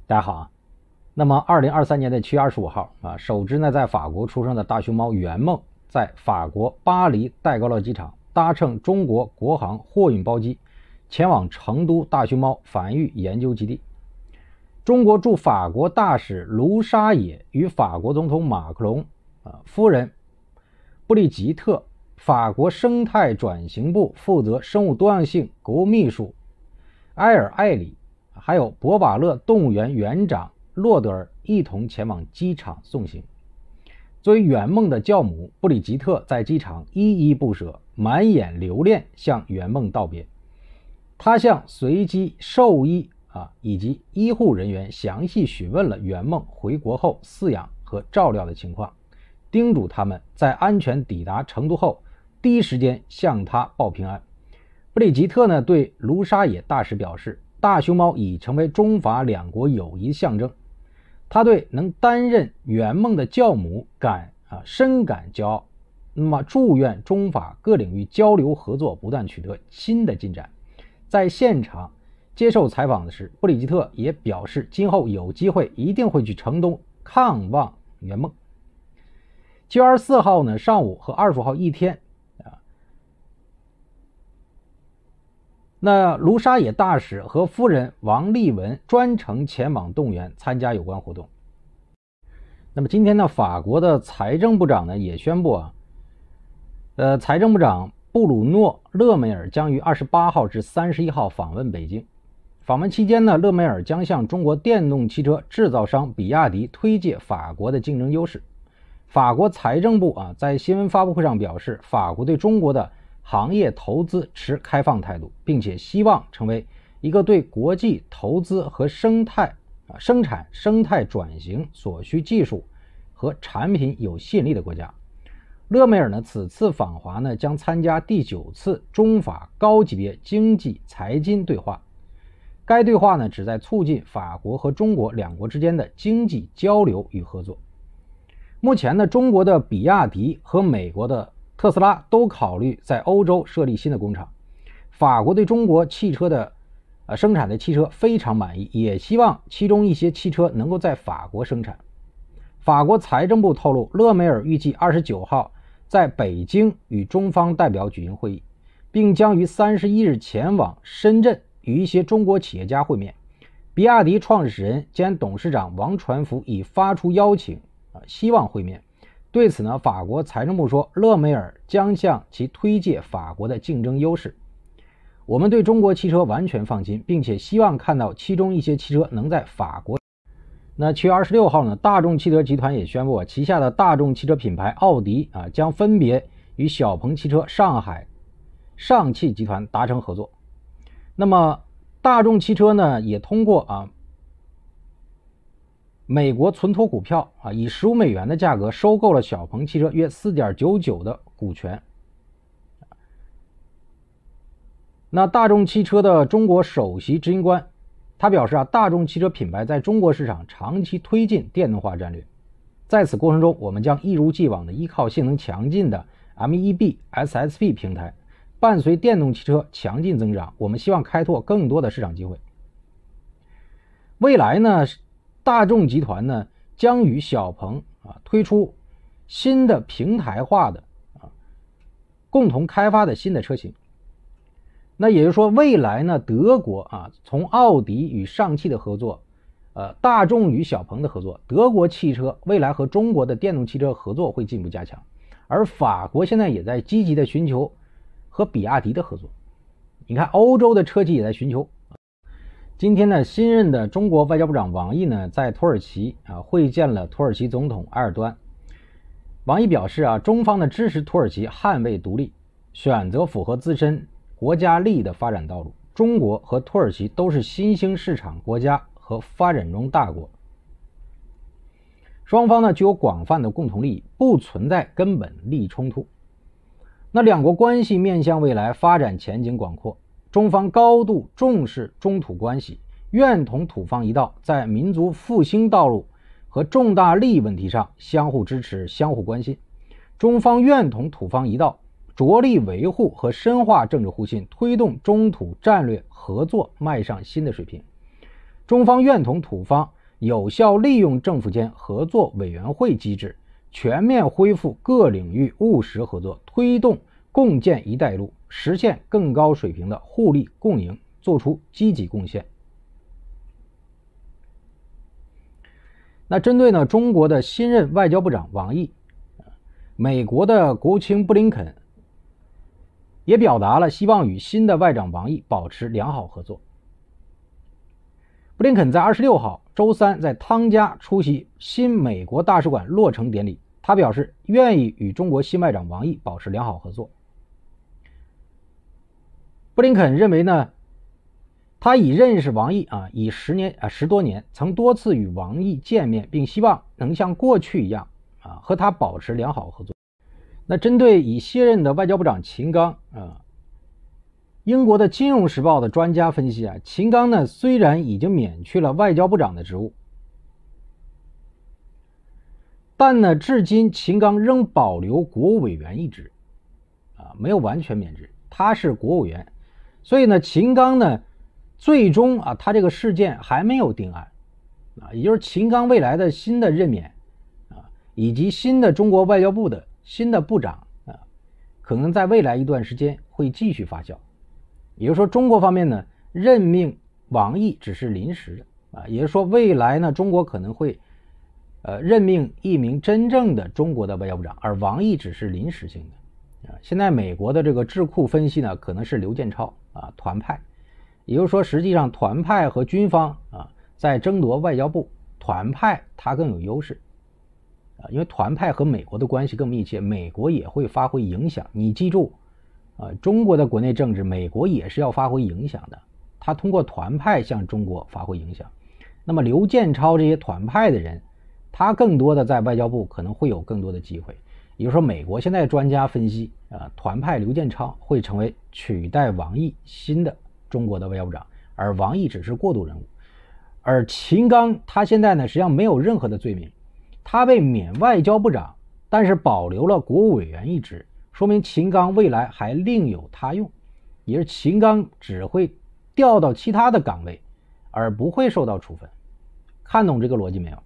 大家好啊。那么2023年的7月25号啊，首只呢在法国出生的大熊猫圆梦，在法国巴黎戴高乐机场搭乘中国国航货运包机前往成都大熊猫繁育研究基地。中国驻法国大使卢沙野与法国总统马克龙夫人布丽吉特、法国生态转型部负责生物多样性国务秘书埃尔艾里，还有博瓦勒动物园园长洛德尔一同前往机场送行。作为圆梦的教母，布里吉特在机场依依不舍，满眼留恋向圆梦道别。他向随机兽医以及医护人员详细询问了圆梦回国后饲养和照料的情况，叮嘱他们在安全抵达成都后第一时间向他报平安。布里吉特呢对卢沙野大使表示，大熊猫已成为中法两国友谊象征，他对能担任圆梦的教母深感骄傲。那么祝愿中法各领域交流合作不断取得新的进展。在现场接受采访的时，布里吉特也表示今后有机会一定会去成都看望圆梦。7月24号呢上午和25号一天那卢沙野大使和夫人王丽文专程前往动物园参加有关活动。那么今天呢，法国的财政部长呢也宣布财政部长布鲁诺·勒梅尔将于28号至31号访问北京。访问期间呢，勒梅尔将向中国电动汽车制造商比亚迪推介法国的竞争优势。法国财政部在新闻发布会上表示，法国对中国的行业投资持开放态度，并且希望成为一个对国际投资和生产生态转型所需技术和产品有吸引力的国家。勒梅尔呢此次访华呢将参加第9次中法高级别经济财经对话。该对话呢旨在促进法国和中国两国之间的经济交流与合作。目前呢，中国的比亚迪和美国的特斯拉都考虑在欧洲设立新的工厂。法国对中国汽车的生产的汽车非常满意，也希望其中一些汽车能够在法国生产。法国财政部透露，勒梅尔预计29号在北京与中方代表举行会议，并将于31日前往深圳与一些中国企业家会面。比亚迪创始人兼董事长王传福已发出邀请，希望会面。对此呢，法国财政部说，勒梅尔将向其推介法国的竞争优势。我们对中国汽车完全放心，并且希望看到其中一些汽车能在法国。那7月26号呢，大众汽车集团也宣布旗下的大众汽车品牌奥迪将分别与小鹏汽车上海上汽集团达成合作。那么大众汽车呢也通过美国存托股票以15美元的价格收购了小鹏汽车约 4.99% 的股权。那大众汽车的中国首席执行官他表示大众汽车品牌在中国市场长期推进电动化战略，在此过程中我们将一如既往的依靠性能强劲的 MEB SSP 平台，伴随电动汽车强劲增长，我们希望开拓更多的市场机会。未来呢，大众集团呢将与小鹏推出新的平台化的共同开发的新的车型。那也就是说，未来呢，德国从奥迪与上汽的合作，大众与小鹏的合作，德国汽车未来和中国的电动汽车合作会进一步加强，而法国现在也在积极的寻求和比亚迪的合作。你看，欧洲的车企也在寻求。今天呢，新任的中国外交部长王毅呢，在土耳其会见了土耳其总统埃尔多安。王毅表示中方呢支持土耳其捍卫独立，选择符合自身国家利益的发展道路。中国和土耳其都是新兴市场国家和发展中大国，双方呢具有广泛的共同利益，不存在根本利益冲突。那两国关系面向未来发展前景广阔，中方高度重视中土关系，愿同土方一道在民族复兴道路和重大利益问题上相互支持、相互关心。中方愿同土方一道着力维护和深化政治互信，推动中土战略合作迈上新的水平。中方愿同土方有效利用政府间合作委员会机制，全面恢复各领域务实合作，推动共建“一带一路”，实现更高水平的互利共赢，做出积极贡献。那针对呢中国的新任外交部长王毅，美国的国务卿布林肯也表达了希望与新的外长王毅保持良好合作。布林肯在26号周三在汤加出席新美国大使馆落成典礼，他表示愿意与中国新外长王毅保持良好合作。布林肯认为呢，他已认识王毅已10多年，曾多次与王毅见面，并希望能像过去一样和他保持良好合作。那针对已卸任的外交部长秦刚英国的《金融时报》的专家分析秦刚呢虽然已经免去了外交部长的职务，但呢至今秦刚仍保留国务委员一职没有完全免职，他是国务委员。所以呢秦刚呢最终他这个事件还没有定案也就是秦刚未来的新的任免以及新的中国外交部的新的部长可能在未来一段时间会继续发酵。也就是说中国方面呢任命王毅只是临时的也就是说未来呢中国可能会任命一名真正的中国的外交部长，而王毅只是临时性的。现在美国的这个智库分析呢可能是刘建超团派，也就是说实际上团派和军方在争夺外交部，团派它更有优势因为团派和美国的关系更密切，美国也会发挥影响。你记住中国的国内政治美国也是要发挥影响的，他通过团派向中国发挥影响。那么刘建超这些团派的人，他更多的在外交部可能会有更多的机会。也就是说美国现在专家分析团派刘建超会成为取代王毅新的中国的外交部长，而王毅只是过渡人物。而秦刚他现在呢实际上没有任何的罪名，他被免外交部长，但是保留了国务委员一职，说明秦刚未来还另有他用，也是秦刚只会调到其他的岗位，而不会受到处分。看懂这个逻辑没有？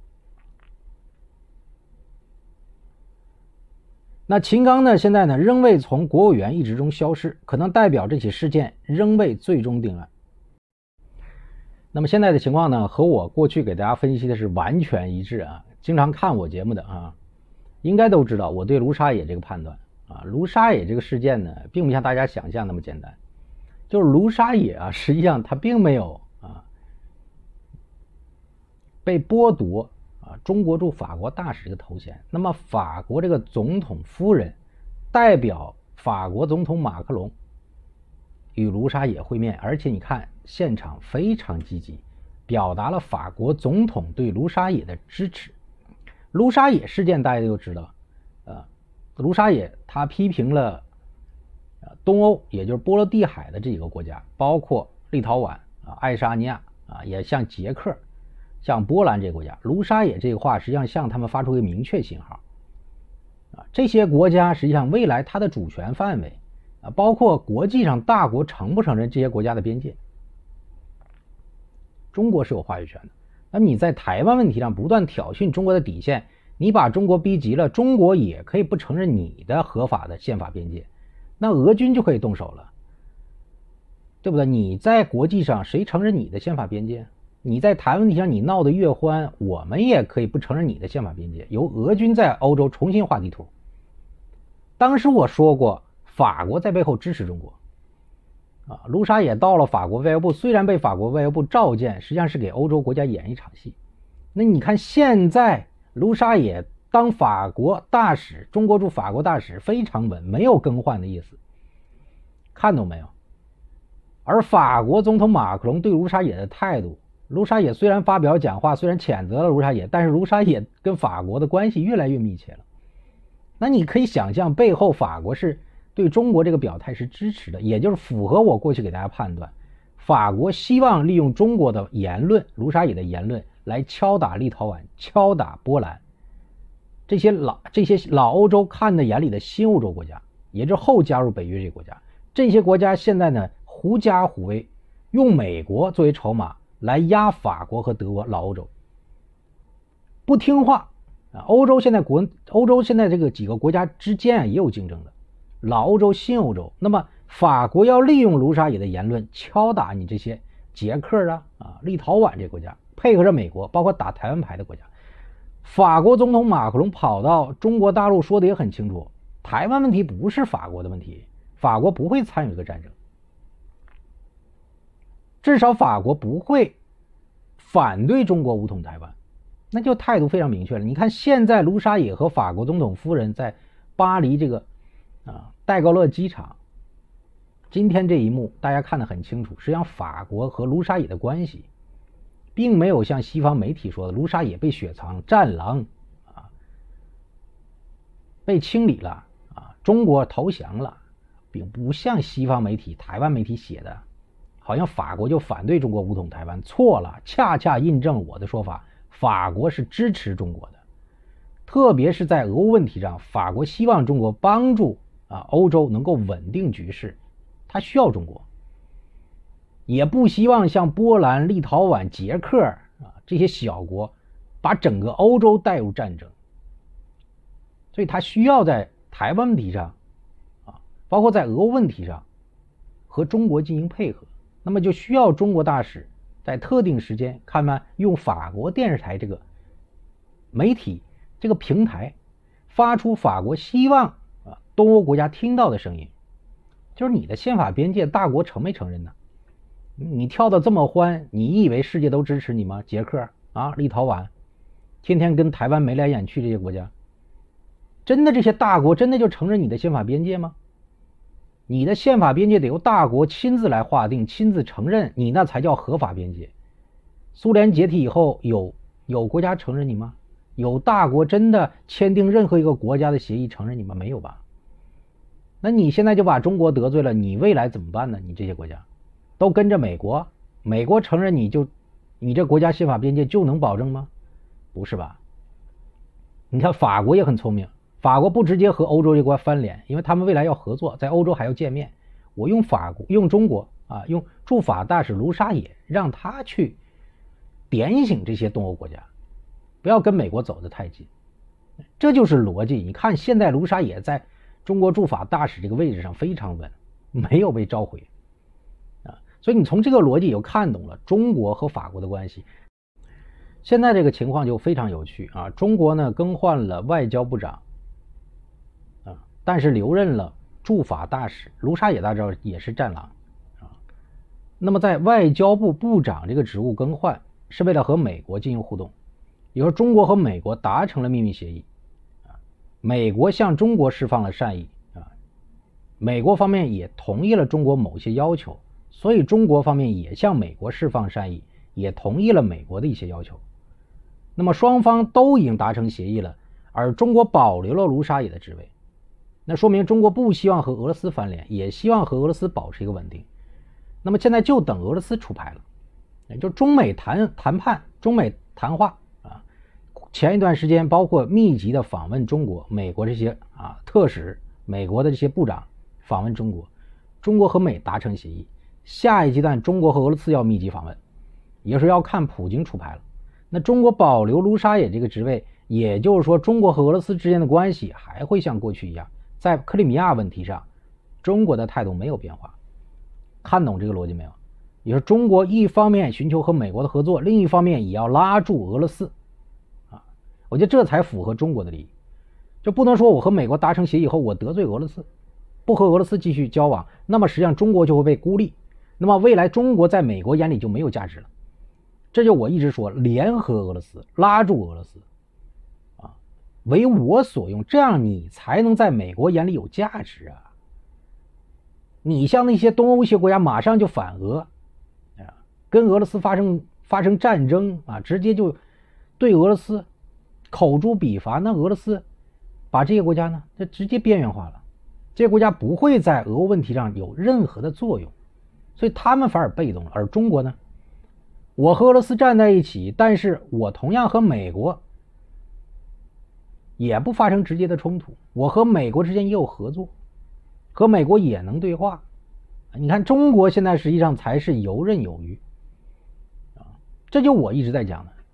那秦刚呢现在呢仍未从国务委员一职中消失，可能代表这起事件仍未最终定案。那么现在的情况呢和我过去给大家分析的是完全一致经常看我节目的应该都知道我对卢沙野这个判断卢沙野这个事件呢并不像大家想象那么简单，就是卢沙野实际上他并没有被剥夺中国驻法国大使这个头衔。那么法国这个总统夫人代表法国总统马克龙与卢沙野会面，而且你看现场非常积极，表达了法国总统对卢沙野的支持。卢沙野事件大家都知道卢沙野他批评了东欧也就是波罗的海的这几个国家，包括立陶宛爱沙尼亚也像捷克像波兰这些国家。卢沙野这个话实际上向他们发出一个明确信号这些国家实际上未来它的主权范围包括国际上大国承不承认这些国家的边界，中国是有话语权的。那么你在台湾问题上不断挑衅中国的底线，你把中国逼急了，中国也可以不承认你的合法的宪法边界，那俄军就可以动手了，对不对？你在国际上谁承认你的宪法边界？你在台湾问题上你闹得越欢，我们也可以不承认你的宪法边界，由俄军在欧洲重新画地图。当时我说过法国在背后支持中国卢沙野到了法国外交部，虽然被法国外交部召见，实际上是给欧洲国家演一场戏。那你看现在卢沙野当法国大使，中国驻法国大使非常稳，没有更换的意思，看懂没有？而法国总统马克龙对卢沙野的态度，卢沙野虽然发表讲话，虽然谴责了卢沙野，但是卢沙野跟法国的关系越来越密切了。那你可以想象背后法国是对中国这个表态是支持的，也就是符合我过去给大家判断，法国希望利用中国的言论，卢沙野的言论来敲打立陶宛，敲打波兰，这些老欧洲看在眼里的新欧洲国家，也就是后加入北约这些国家。这些国家现在呢狐假虎威，用美国作为筹码来压法国和德国老欧洲。 不听话啊。欧洲现在这个几个国家之间也有竞争的，老欧洲、新欧洲。那么法国要利用卢沙野的言论敲打你这些捷克立陶宛这些国家，配合着美国，包括打台湾牌的国家。法国总统马克龙跑到中国大陆说的也很清楚，台湾问题不是法国的问题，法国不会参与这个战争，至少法国不会反对中国武统台湾，那就态度非常明确了。你看现在卢沙野和法国总统夫人在巴黎这个戴高乐机场，今天这一幕大家看得很清楚，实际上法国和卢沙野的关系并没有像西方媒体说的卢沙野被雪藏，战狼被清理了中国投降了，并不像西方媒体台湾媒体写的好像法国就反对中国武统台湾，错了，恰恰印证我的说法，法国是支持中国的，特别是在俄乌问题上，法国希望中国帮助欧洲能够稳定局势，他需要中国，也不希望像波兰、立陶宛、捷克这些小国把整个欧洲带入战争，所以他需要在台湾问题上包括在俄乌问题上和中国进行配合，那么就需要中国大使在特定时间看看用法国电视台这个媒体这个平台发出法国希望东欧国家听到的声音，就是你的宪法边界大国承没承认呢？你跳得这么欢，你以为世界都支持你吗？捷克立陶宛天天跟台湾眉来眼去，这些国家真的这些大国真的就承认你的宪法边界吗？你的宪法边界得由大国亲自来划定，亲自承认，你那才叫合法边界。苏联解体以后有国家承认你吗？有大国真的签订任何一个国家的协议承认你吗？没有吧？那你现在就把中国得罪了，你未来怎么办呢？你这些国家都跟着美国，美国承认你这国家宪法边界就能保证吗？不是吧？你看法国也很聪明，法国不直接和欧洲这国家翻脸，因为他们未来要合作，在欧洲还要见面，我用中国用驻法大使卢沙野，让他去点醒这些东欧国家，不要跟美国走得太近，这就是逻辑。你看现在卢沙野在中国驻法大使这个位置上非常稳，没有被召回所以你从这个逻辑就看懂了中国和法国的关系。现在这个情况就非常有趣中国呢更换了外交部长但是留任了驻法大使，卢沙野大家知道也是战狼那么在外交部部长这个职务更换是为了和美国进行互动，比如说中国和美国达成了秘密协议美国向中国释放了善意美国方面也同意了中国某些要求，所以中国方面也向美国释放善意，也同意了美国的一些要求。那么双方都已经达成协议了，而中国保留了卢沙野的职位，那说明中国不希望和俄罗斯翻脸，也希望和俄罗斯保持一个稳定。那么现在就等俄罗斯出牌了，也就中美谈判、中美谈话前一段时间包括密集的访问中国，美国这些特使，美国的这些部长访问中国，中国和美达成协议，下一阶段中国和俄罗斯要密集访问，也是要看普京出牌了。那中国保留卢沙野这个职位，也就是说中国和俄罗斯之间的关系还会像过去一样，在克里米亚问题上中国的态度没有变化。看懂这个逻辑没有？也就是中国一方面寻求和美国的合作，另一方面也要拉住俄罗斯我觉得这才符合中国的利益，就不能说我和美国达成协议以后我得罪俄罗斯，不和俄罗斯继续交往，那么实际上中国就会被孤立，那么未来中国在美国眼里就没有价值了。这就我一直说，联合俄罗斯，拉住俄罗斯为我所用，这样你才能在美国眼里有价值你像那些东欧一些国家马上就反俄跟俄罗斯发生战争直接就对俄罗斯口诛笔伐，那俄罗斯把这些国家呢就直接边缘化了，这些国家不会在俄乌问题上有任何的作用，所以他们反而被动了。而中国呢，我和俄罗斯站在一起，但是我同样和美国也不发生直接的冲突，我和美国之间也有合作，和美国也能对话。你看中国现在实际上才是游刃有余这就我一直在讲的，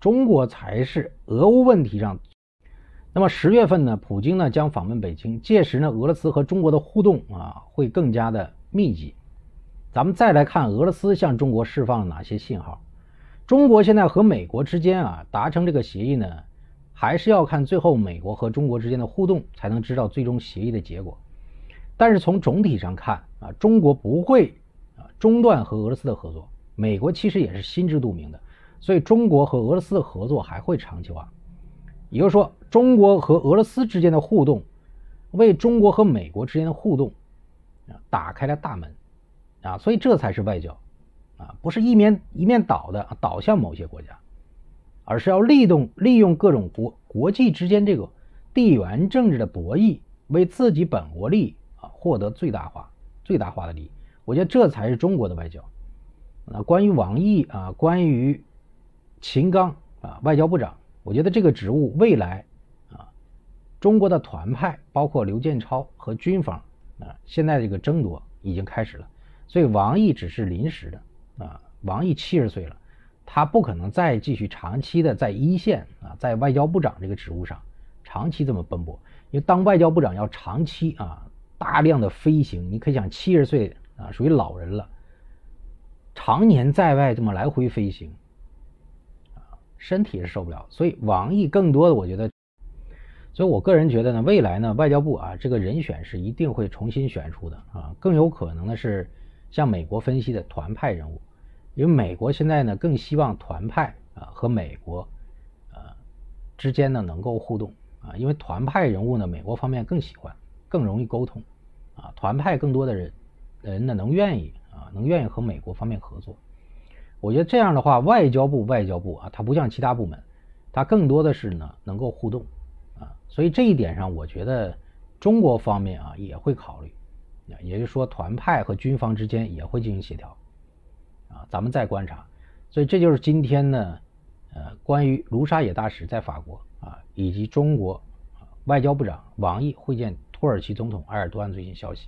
中国才是俄乌问题上。那么10月份呢，普京呢将访问北京，届时呢，俄罗斯和中国的互动会更加的密集。咱们再来看俄罗斯向中国释放了哪些信号。中国现在和美国之间达成这个协议呢，还是要看最后美国和中国之间的互动，才能知道最终协议的结果。但是从总体上看中国不会中断和俄罗斯的合作，美国其实也是心知肚明的，所以中国和俄罗斯的合作还会长久也就是说，中国和俄罗斯之间的互动为中国和美国之间的互动打开了大门所以这才是外交不是一面倒向某些国家，而是要利用各种国际之间这个地缘政治的博弈，为自己本国利益获得最大化的利益。我觉得这才是中国的外交。关于王毅关于秦刚外交部长，我觉得这个职务未来中国的团派包括刘建超和军方现在这个争夺已经开始了，所以王毅只是临时的王毅70岁了，他不可能再继续长期的在一线在外交部长这个职务上长期这么奔波，因为当外交部长要长期大量的飞行，你可以想70岁属于老人了，常年在外这么来回飞行身体是受不了。所以王毅更多的我觉得，所以我个人觉得呢，未来呢外交部这个人选是一定会重新选出的更有可能的是像美国分析的团派人物，因为美国现在呢更希望团派和美国之间呢能够互动因为团派人物呢美国方面更喜欢，更容易沟通团派更多的人呢能愿意和美国方面合作。我觉得这样的话，外交部它不像其他部门，它更多的是呢能够互动所以这一点上我觉得中国方面也会考虑，也就是说团派和军方之间也会进行协调咱们再观察。所以这就是今天呢关于卢沙野大使在法国以及中国外交部长王毅会见土耳其总统埃尔多安最新消息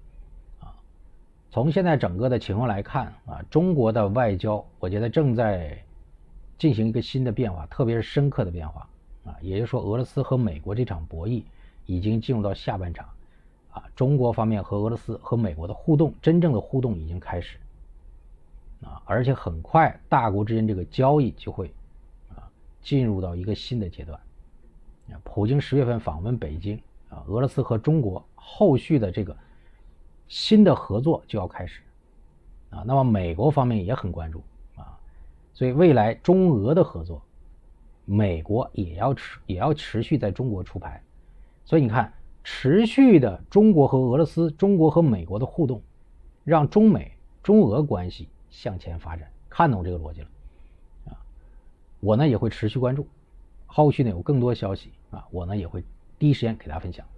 从现在整个的情况来看中国的外交我觉得正在进行一个新的变化，特别是深刻的变化也就是说俄罗斯和美国这场博弈已经进入到下半场中国方面和俄罗斯和美国的互动，真正的互动已经开始而且很快大国之间这个交易就会进入到一个新的阶段。普京10月份访问北京俄罗斯和中国后续的这个新的合作就要开始那么美国方面也很关注所以未来中俄的合作美国也要持续在中国出牌。所以你看持续的中国和俄罗斯中国和美国的互动让中俄关系向前发展，看懂这个逻辑了我呢也会持续关注，后续呢有更多消息我呢也会第一时间给大家分享。